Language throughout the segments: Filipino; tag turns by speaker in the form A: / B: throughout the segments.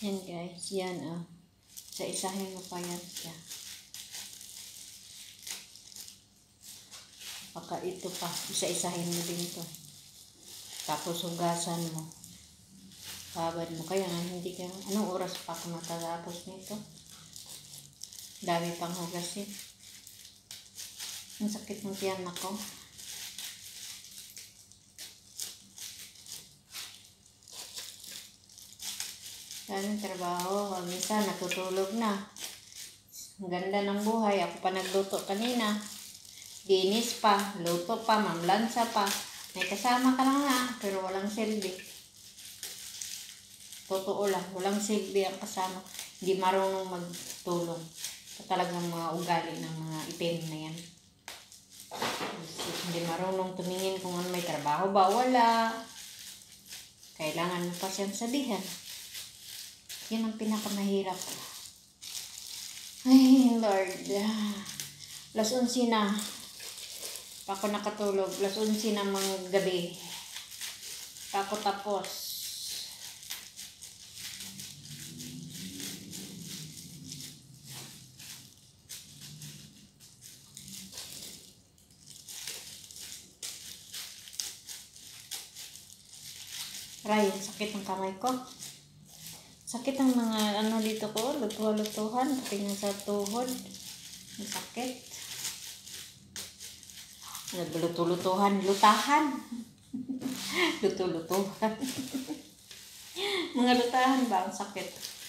A: Yan guys, yan Isa-isahin mo pa yan siya. Baka ito pa, isa-isahin mo din to. Tapos hugasan mo. Babad mo. Kaya nga hindi ka, anong oras pa ako matatapos nito? Dami pang hugasin. Ang sakit ng tiyan ako. Daming trabaho. Minsan natutulog na. Ang ganda ng buhay. Ako pa nagluto kanina. Dinis pa. Luto pa. Mamlansa pa. May kasama ka lang nga. Pero walang silbi. Totoo lang. Walang silbi ang kasama. Hindi marunong magtulong. Talagang mga ugali ng mga itim na yan. Hindi marunong tumingin kung ano may trabaho ba. Wala. Kailangan mo pa siyang sabihan. Yan ang pinakamahirap. Ay, Lord. Alas 11 na. Pa ako nakatulog. Alas 11 na mga gabi. Pa ako tapos. Aray, sakit ng kamay ko. Sakit ang mga ano dito ko, lutuhan, pati nga sa tuhod. Ang sakit. Naglulutuhan, lutahan. Luto-lutuhan. Mga lutahan ba ang sakit?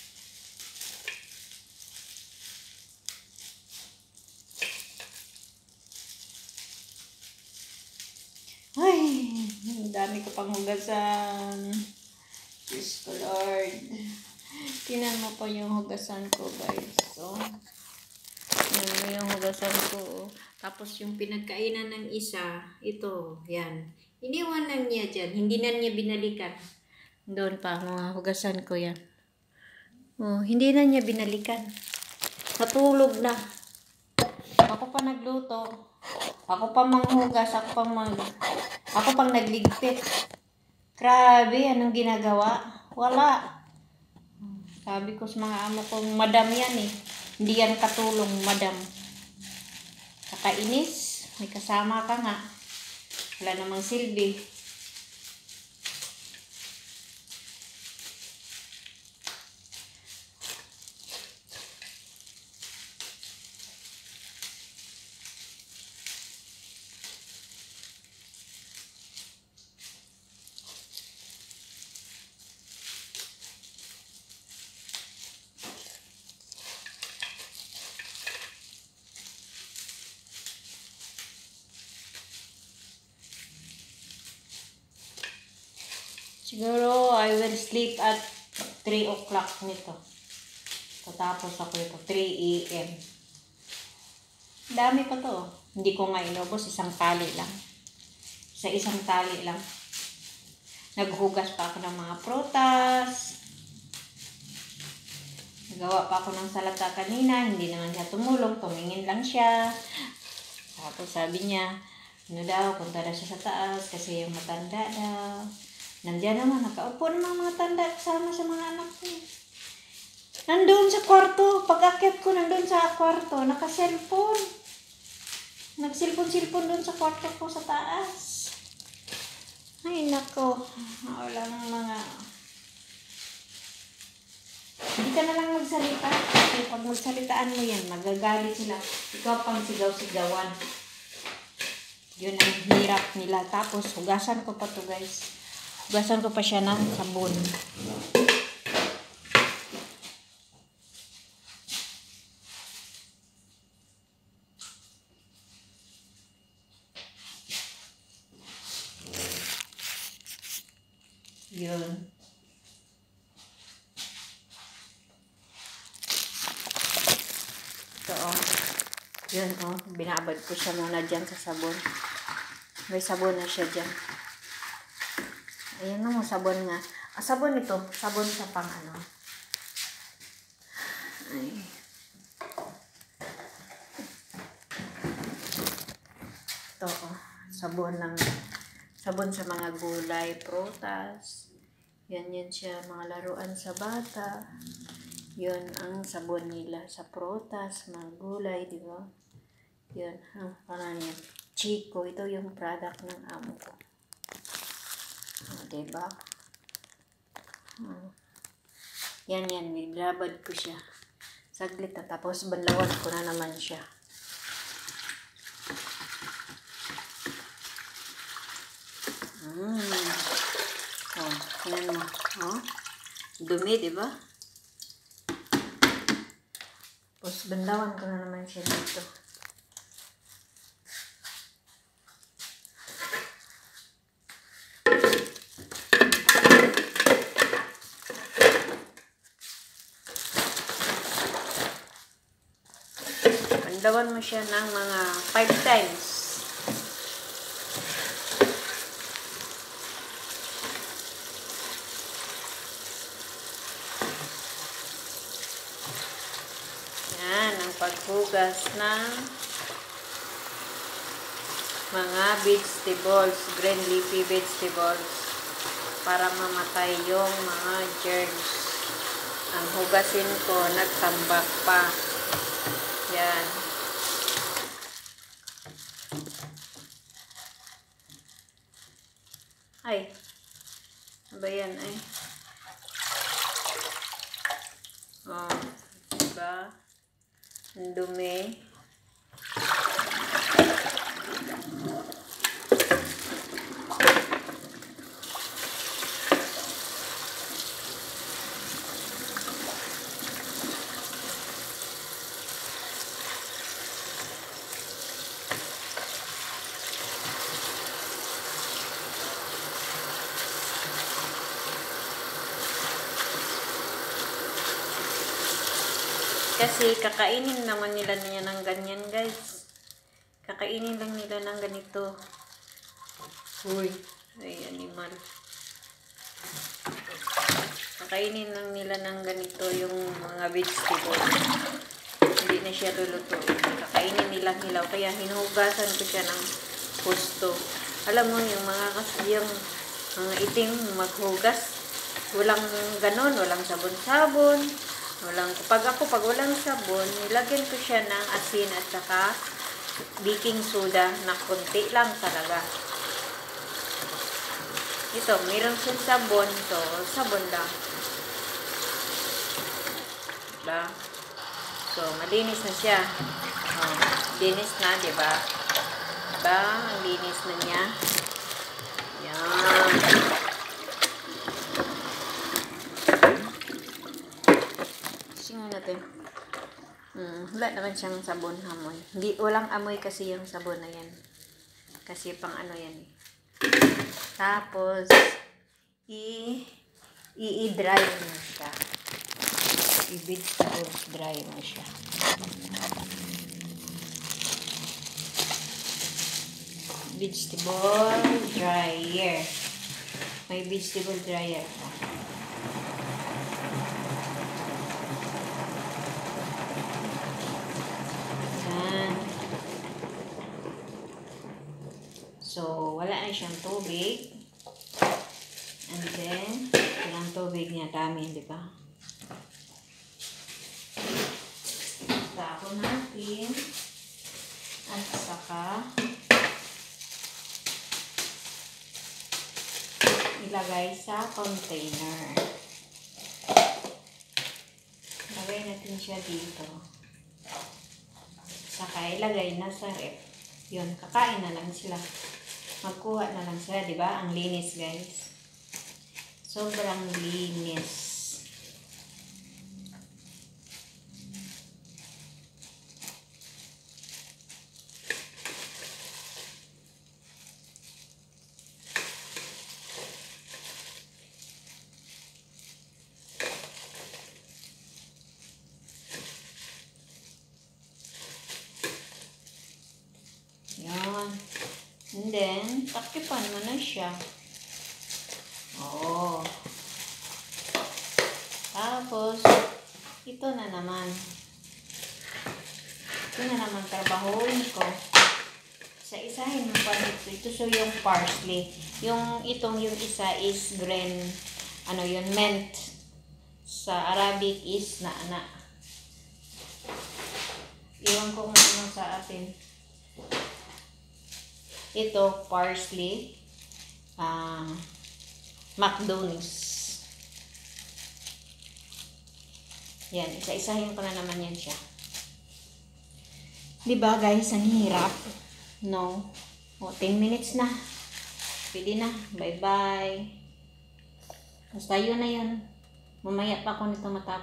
A: Ay, ang dami ko pang hugasan. Diyos ko, Lord. Tingnan mo po yung hugasan ko, guys. So, yan mo yung hugasan ko. Tapos yung pinagkainan ng isa, ito, yan. Iniwan lang niya dyan. Hindi na niya binalikan. Doon pa, mga hugasan ko yan. Oh, hindi na niya binalikan. Natulog na. Ako pa nagluto. Ako pa manghugas. Ako pang nagligpit. Grabe, anong ginagawa? Wala. Sabi ko sa mga amo kong, madam yan eh. Hindi yan katulong, madam. Kakainis. May kasama ka nga. Wala namang silbi. Siguro, I will sleep at 3 o'clock nito. Tapos ako ito, 3 a.m. Dami pa to. Hindi ko nga inubos, isang tali lang. Sa isang tali lang. Naghugas pa ako ng mga prutas. Nagawa pa ako ng salata kanina. Hindi naman siya tumulong. Tumingin lang siya. Tapos sabi niya, ano daw, punta na siya sa taas kasi yung matanda daw. Nandiyan naman, nakaupo naman mga tanda kasama sa mga anak ko. Nandun sa kwarto. Pag-akyat ko, nandun sa kwarto. Naka-cellphone. Nag-cellphone dun sa kwarto ko sa taas. Ay, nako. Walang mga... Hindi ka na lang magsalita. Kasi pag magsalitaan mo yan, magagalit sila. Ikaw pang sigaw-sigawan. Yun ang hirap nila. Tapos, hugasan ko pa to guys. Hugasan ko pa siya ng sabon. Yun. Ito Yun binabad ko siya muna dyan sa sabon. May sabon na siya dyan. Ayan na mo, sabon nga. Sabon ito. Sabon sa pang ano. Ay. Ito, sabon lang. Sabon sa mga gulay, prutas. Yan siya, mga laruan sa bata. Yun ang sabon nila sa prutas, mga gulay, di ba? Yun, parang yan. Chico, ito yung product ng amo ko. Di ba? Yan, nilabad ko siya. Saglit na, tapos banlawan ko na naman siya. Yan mo. Dumi, di ba? Tapos banlawan ko na naman siya dito. Banlawan mo siya ng mga 5 times. Paghugas ng mga vegetables, green leafy vegetables, para mamatay yung mga germs. Ang hugasin ko, nagtambak pa. Yan. Ay, ano ba yan ay? Diba? Ang dumi. Kasi kakainin naman nila niya ng ganyan, guys. Kakainin lang nila ng ganito. Uy, ay animal. Kakainin lang nila ng ganito yung mga vegetable. Hindi na siya lulutuin. Kakainin nila hilaw. Kaya hinuhugasan ko siya ng husto. Alam mo, yung mga itim maghugas. Walang ganon, walang sabon-sabon. Pag walang sabon, nilagyan ko siya ng asin at saka baking soda na konti lang talaga. Ito, mayroon siyang sabon. So, sabon lang. Diba? So, malinis na siya. Linis na, diba? Diba? Ang linis na niya. Yan. Natin. Wala naman siyang sabon amoy. Walang amoy kasi yung sabon na yan. Kasi pang ano yan eh. Tapos, i-dry mo siya. I-vegetable dry mo siya. Vegetable dryer. May vegetable dryer. So, wala na siyang tubig. And then, yung tubig niya dami, di ba? Tapon natin. At saka, ilagay sa container. Ilagay natin siya dito. Saka, ilagay na sa ref. Yun, kakain na lang sila. Magkuha na lang sila, di ba? Ang linis, guys. Sobrang linis. Yan. And then, takipan mo na siya. Oo. Tapos, ito na naman. Ito na naman trabahoin ko. Sa isahin mo pa dito. Ito so yung parsley. Yung isa is green ano yun, mint. Sa Arabic is nana. Iwan ko kung ano sa atin. Ito, parsley. McDonald's. Yan, isa-isahin ko na naman yan siya. Diba guys, ang hirap? No? O, 10 minutes na. Pwede na. Bye-bye. Basta yun na yun. Mamaya pa ako nito matapos.